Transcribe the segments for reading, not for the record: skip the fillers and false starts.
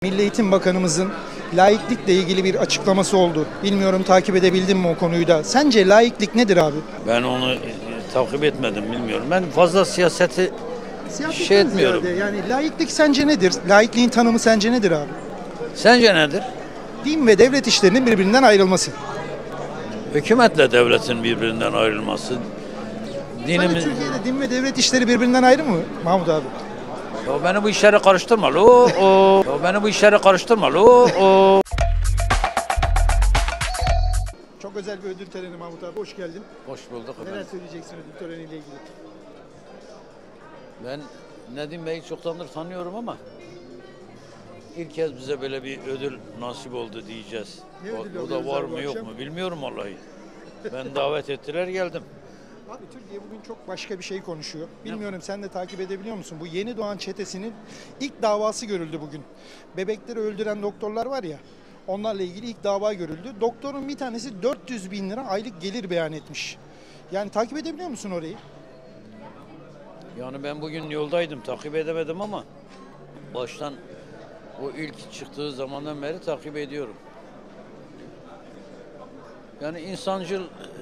Milli Eğitim Bakanımızın laiklikle ilgili bir açıklaması oldu. Bilmiyorum takip edebildin mi o konuyu da. Sence laiklik nedir abi? Ben onu takip etmedim, bilmiyorum. Ben fazla siyaseti Siyasetten etmiyorum. ziyade, yani laiklik sence nedir? Laikliğin tanımı sence nedir abi? Sence nedir? Din ve devlet işlerinin birbirinden ayrılması. Hükümetle devletin birbirinden ayrılması. Hani Dinimiz... Türkiye'de din ve devlet işleri birbirinden ayrı mı Mahmut abi? Ya beni bu işlere karıştırma lo. Ya beni bu işlere karıştırma lo. Çok özel bir ödül töreni Mahmut abi. Hoş geldin. Hoş bulduk Neler efendim. söyleyeceksin ödül töreniyle ilgili? Ben Nedim Bey'i çoktandır tanıyorum ama ilk kez bize böyle bir ödül nasip oldu diyeceğiz. Ne ödülü O da alıyoruz var abi bu mı yok akşam? mu bilmiyorum vallahi. Ben davet ettiler geldim. Abi Türkiye bugün çok başka bir şey konuşuyor. Bilmiyorum sen de takip edebiliyor musun? Bu yeni doğan çetesinin ilk davası görüldü bugün. Bebekleri öldüren doktorlar var ya, onlarla ilgili ilk dava görüldü. Doktorun bir tanesi 400 bin lira aylık gelir beyan etmiş. Yani takip edebiliyor musun orayı? Yani ben bugün yoldaydım, takip edemedim ama baştan o ilk çıktığı zamandan beri takip ediyorum. Yani insancıl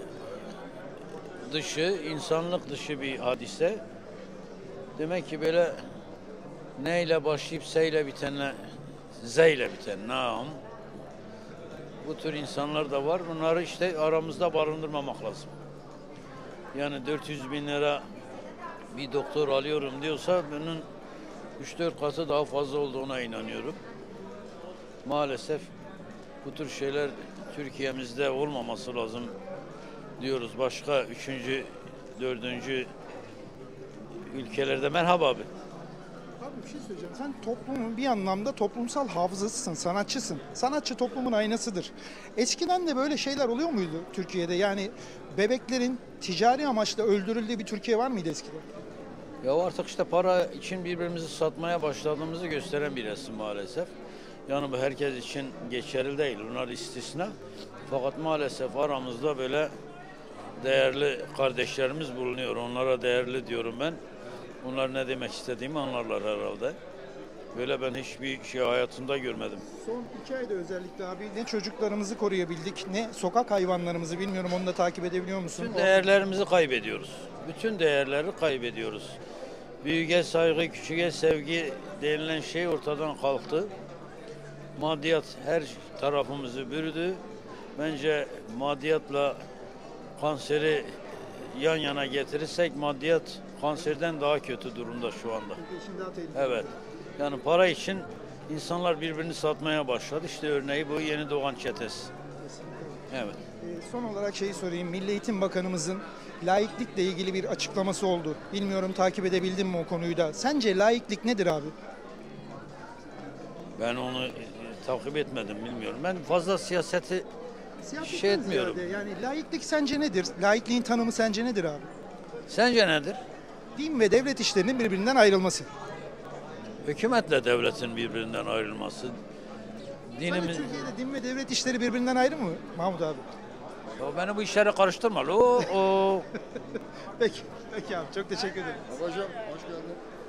dışı, insanlık dışı bir hadise. Demek ki böyle neyle başlayıp seyle bitenle, zeyle biten, naam. Bu tür insanlar da var. Bunları işte aramızda barındırmamak lazım. Yani 400 bin lira bir doktor alıyorum diyorsa bunun 3-4 katı daha fazla olduğuna inanıyorum. Maalesef bu tür şeyler Türkiye'mizde olmaması lazım diyoruz. Başka 3. 4. ülkelerde. Merhaba abi. Abi bir şey söyleyeceğim. Sen toplumun bir anlamda toplumsal hafızasısın, sanatçısın. Sanatçı toplumun aynasıdır. Eskiden de böyle şeyler oluyor muydu Türkiye'de? Yani bebeklerin ticari amaçla öldürüldüğü bir Türkiye var mıydı eskiden? Ya artık işte para için birbirimizi satmaya başladığımızı gösteren bir resim maalesef. Yani bu herkes için geçerli değil. Bunlar istisna. Fakat maalesef aramızda böyle değerli kardeşlerimiz bulunuyor. Onlara değerli diyorum ben. Onlar ne demek istediğimi anlarlar herhalde. Böyle ben hiçbir şey hayatımda görmedim. Son 2 ayda özellikle abi ne çocuklarımızı koruyabildik ne sokak hayvanlarımızı, bilmiyorum onu da takip edebiliyor musun? Bütün değerlerimizi kaybediyoruz. Bütün değerleri kaybediyoruz. Büyüğe saygı, küçüğe sevgi denilen şey ortadan kalktı. Maddiyat her tarafımızı bürüdü. Bence maddiyatla kanseri yan yana getirirsek maddiyat kanserden daha kötü durumda şu anda. Şimdi daha tehlikeli. Evet. Yani para için insanlar birbirini satmaya başladı. İşte örneği bu yeni doğan çetesi. Evet. Son olarak şeyi sorayım. Milli Eğitim Bakanımızın laiklikle ilgili bir açıklaması oldu. Bilmiyorum takip edebildin mi o konuyu da. Sence laiklik nedir abi? Ben onu takip etmedim, bilmiyorum. Ben fazla siyaseti Siyasetten etmiyorum. ziyade, yani laiklik sence nedir? Laikliğin tanımı sence nedir abi? Sence nedir? Din ve devlet işlerinin birbirinden ayrılması. Hükümetle devletin birbirinden ayrılması. Hani Dinimiz... Türkiye'de din ve devlet işleri birbirinden ayrı mı Mahmut abi? Ya beni bu işlere karıştırma lo. Peki, peki abi çok teşekkür ederim. Babacığım hoş geldin.